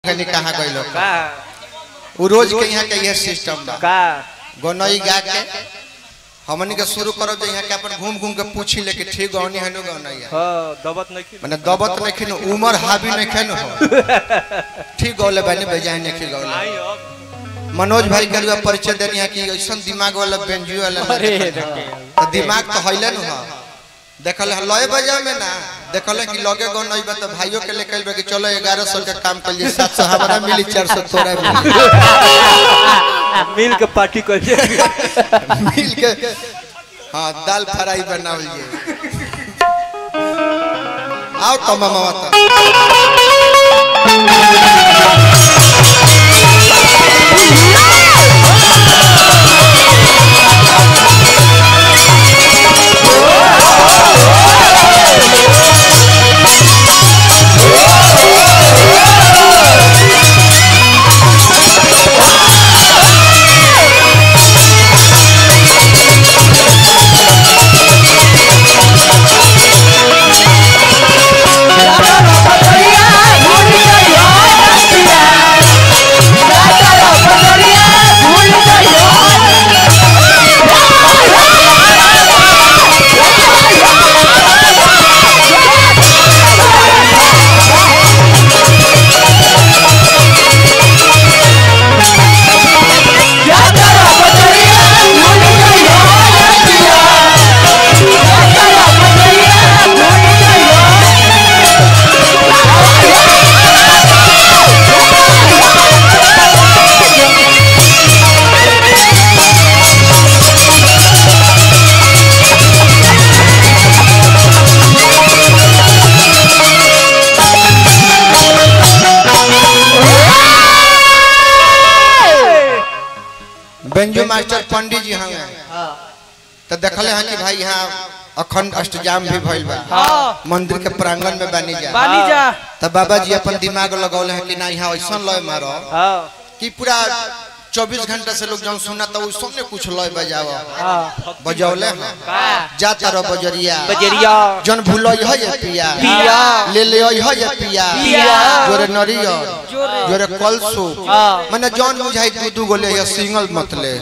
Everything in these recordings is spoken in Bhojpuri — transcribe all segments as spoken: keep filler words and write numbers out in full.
कहीं कहाँ गई लोग वो रोज के यहाँ के ये सिस्टम बा गोनई गा के हमनी के शुरू करो जो यहाँ के अपन घूम घूम के पूछी लेके ठीक गौनी है नो गौनई हां दबत नहीं माने दबत नहीं खिन उमर हावी नहीं खिन हो ठीक गौले बने बेजाय नहीं खिन गौले मनोज भाई के परिचय देनी है कि ऐसा दिमाग वाला बेंजू वाला तो दिमाग तो हइले न हो देखल लय बजा में ना देखल कि लगे गो नहीं बा तो भाइयों के लेके बे कि चलो ग्यारह सौ के काम कर लिए सात सौ हमारा मिली चार सौ तोरा मिल के पार्टी कर मिल के हां दाल फ्राई बनावल जे आओ तो मामा बेंजू मास्टर पंडित जी हमें तो देखले हैं कि भाई यहाँ अखंड अष्टजाम भी भइल बा मंदिर के प्रांगण में बनी जा बानी जा तो बाबा जी अपन दिमाग लगौले हैं कि ना यहाँ ऐसा लय मारो कि पूरा चौबीस घंटा से लोग जन सुना तो उस ने कुछ लय बजाओ बजौले हैं जाता रो बजरिया बजरिया जन भूलई है ये पिया पिया ले ले है ये पिया जोरे नरिया जोरे कलसु माने जन बुझाई दू दू गोले ये सिंगल मत ले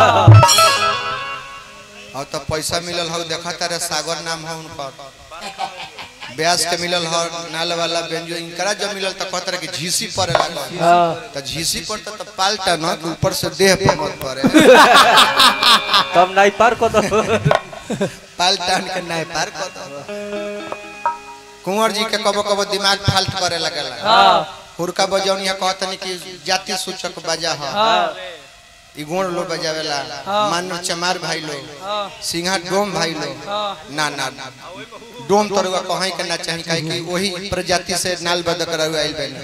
और तो पैसा मिलल हो देखा तारे सागर नाम है उनका ब्यास के मिलल हो नाल वाला बेंजो इनकरा जब मिलल तो कहत रहे कि झीसी पर लागल तो झीसी पर तो पाल्टा न कि ऊपर से देह पर मत पड़े तब नहीं पार को तो पाल्टा के नहीं पार को तो कुंवर जी के कबो कबो दिमाग फाल्ट करे लगला हुरका बजौनिया कहत नहीं कि जाति सूचक बजा है ई गुण लो बजावेला मानो चमार भाई लो सिंहा डोम भाई लो ना ना डोम तोरवा कहीं के ना चाहि काहे कि वही प्रजाति से नाल बद करवा आइल बने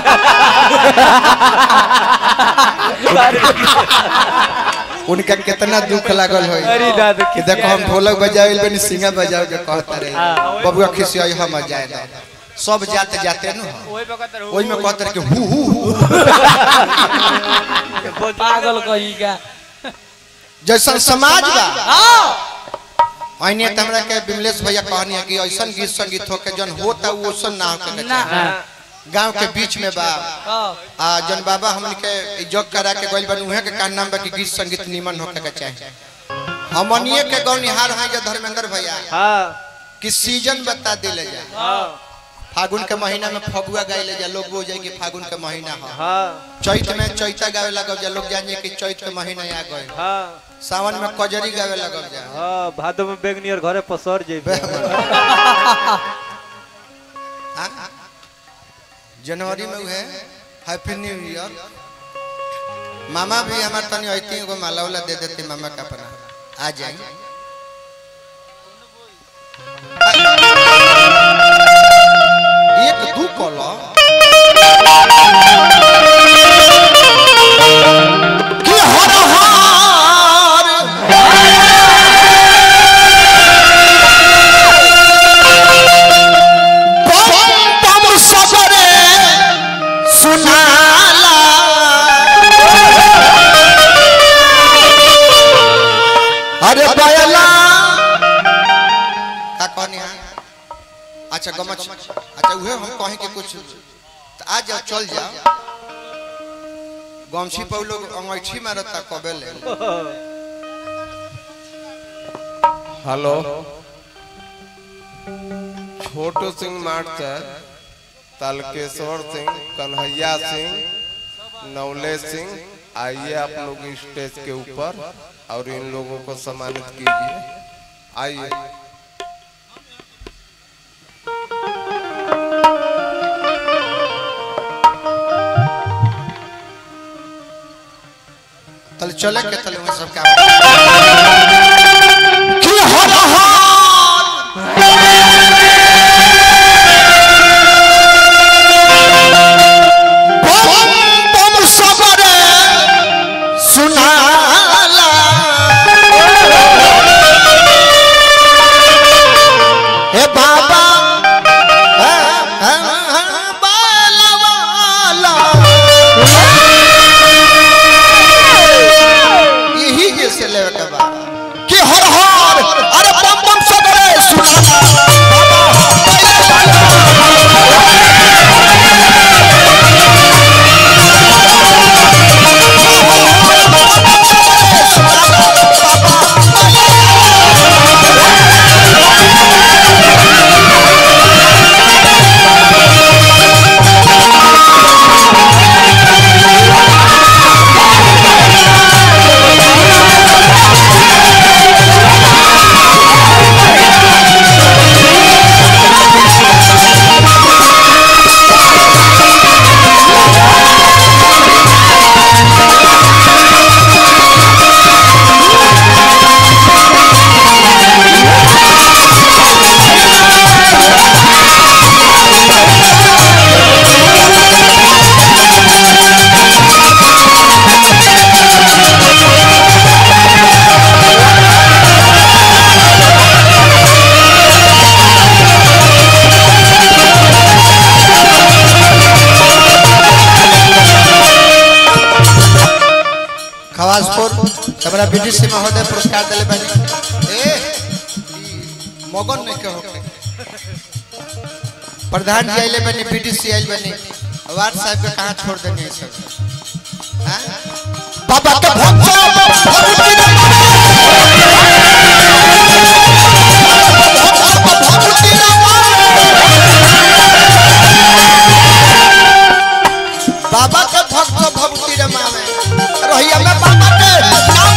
उनका कितना दुख लागल होई कि देखो हम ढोलक बजाइल बने सिंहा बजाओ के कहत रहे बबुआ खिसियाई हम जाए दा सब जाते जाते न ओई में कहत रहे कि हु हु पागल कहीगा जैसा समाज बा हां आइने हमरा के बिमलेश भैया कहनी है कि ऐसा गीत संगीत हो के जन होता वो ओसन ना हो के गांव के बीच में बा आ जन बाबा हमन के जग करा के गइल बन उहे के कान नाम बा कि गीत संगीत निमन हो के चाहिए हमनिए के गौनिहार है जे धर्मेंद्र भैया हां कि सीजन बता देले जा हां फागुन के महीना में फगुआ गाइले जा लोग हो जाए कि फागुन के महीना है हां चैत में चैता गावे लगल जा लोग जाने कि चैत के महीना आ गए हां सावन में कजरी गावे लगल जा हां भादो में बेगनियर घरे पसर जेबे हां जनवरी में है हैप्पी न्यू ईयर मामा भी हमार तनी आइती को माला वाला दे देते मामा का अपना आ जाए एक दू कला कि हर हार बम बम सगरे सुनाला अरे बयला का कहनी है अच्छा गमच अच्छा उहे हम कहे के कुछ आज चल जाओ गमछी पर लोग अंगैठी मारता कबेले हेलो छोटू सिंह मार्चर तालकेश्वर सिंह कन्हैया सिंह नवले सिंह आइए आप लोग स्टेज के ऊपर और इन लोगों को सम्मानित कीजिए आइए तल चले के तले में सब काम हमरा बीडीसी महोदय पुरस्कार दिले बानी ए मगन नहीं के होके प्रधान जी आइले बानी बीडीसी आइल बानी वार्ड साहब के कहां छोड़ देनी है सब हां बाबा के बाबा के भक्त भक्ति रे मावे रहिया में बाबा के